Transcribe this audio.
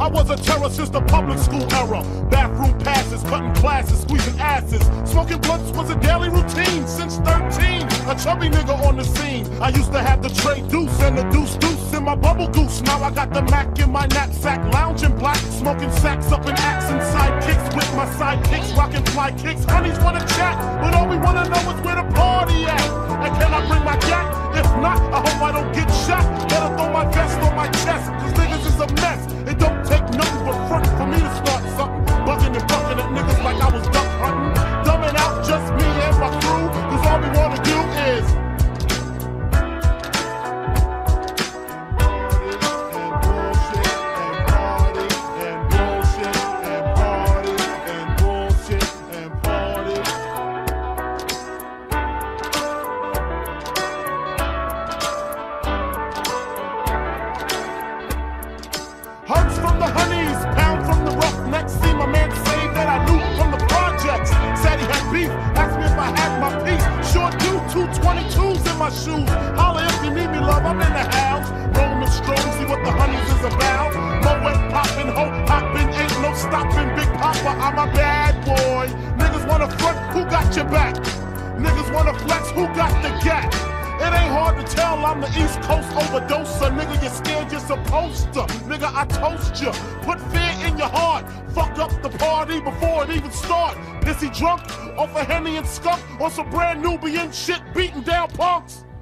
I was a terror since the public school era. Bathroom passes, cutting classes, squeezing asses. Smoking blunts was a daily routine since 13. A chubby nigga on the scene. I used to have the tray deuce and the deuce in my bubble goose. Now I got the Mac in my knapsack, lounging black, smoking sacks up in axe and sidekicks with my sidekicks, rocking fly kicks. Honeys wanna chat, but all we wanna know is where the party at. And can I bring my gat? If not, I hope I don't get shot. Better throw my vest on my chest, cause niggas is a mess. It don't take nothing but front for me to start something. Bugging and bucking at niggas like I was duck hunting. Dumbing out just me and my crew, cause all we wanna do is hugs from the honeys, pound from the roughnecks. See my man say that I knew from the projects. Said he had beef, asked me if I had my piece. Sure do, 222s in my shoes. Holla if you need me, love, I'm in the house. Rolling the strobe, see what the honeys is about. Moet poppin', ho hoppin', ain't no stopping. Big Papa, I'm a bad boy. Niggas wanna front, who got your back? Niggas wanna flex, who got the gap? It ain't hard to tell I'm the East Coast overdoser. Nigga, you're scared, you're supposed to. Nigga, I toast you. Put fear in your heart. Fuck up the party before it even start. Is he drunk off a Henny and skunk? Or some brand Nubian shit beating down punks?